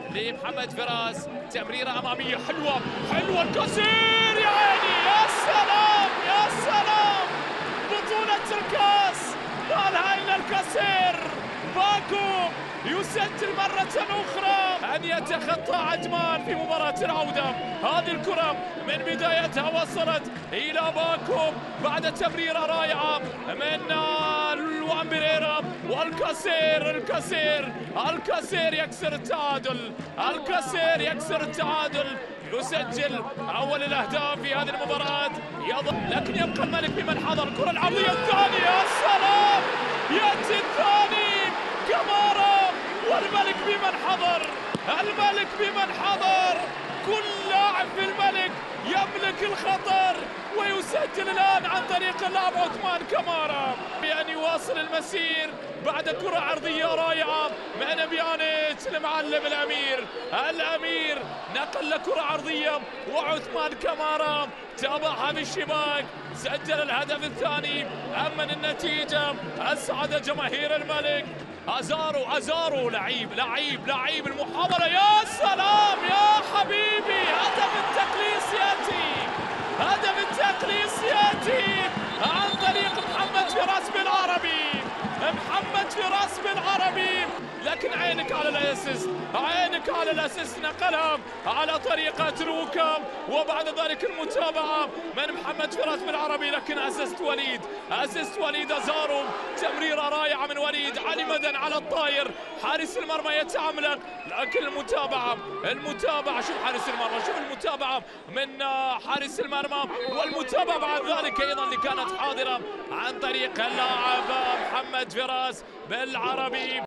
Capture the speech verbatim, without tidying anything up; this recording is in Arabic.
لمحمد فراس، تمريرة أمامية حلوة حلوة الكاسير، يا عيني يا سلام يا سلام، بطولة الكاس ما لها إلا الكاسير. باكو يسجل مرة أخرى، أن يتخطى عجمان في مباراة العودة. هذه الكرة من بدايتها وصلت إلى باكو بعد تمريرة رائعة من لوان بيريرا، والكاسير الكاسير الكاسير يكسر التعادل، الكاسير يكسر التعادل، يسجل أول الأهداف في هذه المباراة. لكن يبقى الملك بمن حضر. الكرة العرضية الثانية، يا سلام، يأتي الثاني كمارا، والملك بمن حضر، الملك بمن حضر. كل لاعب في الملك يملك الخطر ويسجل الآن عن طريق اللاعب عثمان كمارا بأن يواصل المسير بعد كرة عرضية رائعة من بيانيتش لمعلم الأمير. الأمير نقل كرة عرضية وعثمان كمارا تابعها بالشباك، سجل الهدف الثاني، أمن النتيجة، أسعد جماهير الملك. أزارو أزارو لعيب لعيب لعيب، المحاولة، يا سلام يا حبيبي، هدف التقليص يأتي، هدف التقليص يأتي عن طريق محمد فراس بالعربي، محمد فراس بالعربي. لكن عينك على الاسيست، عينك على الاسيست، نقلها على طريقة روكا، وبعد ذلك المتابعة من محمد فراس بالعربي. لكن اسيست وليد، اسيست وليد أزارو، تمريرة رائعة من وليد. علي مدن على الطاير، حارس المرمى يتعملق، لكن المتابعة المتابعة شوف حارس المرمى، شوف المتابعة من حارس المرمى، والمتابعة بعد ذلك ايضا اللي كانت حاضرة عن طريق اللاعب محمد فراس بالعربي.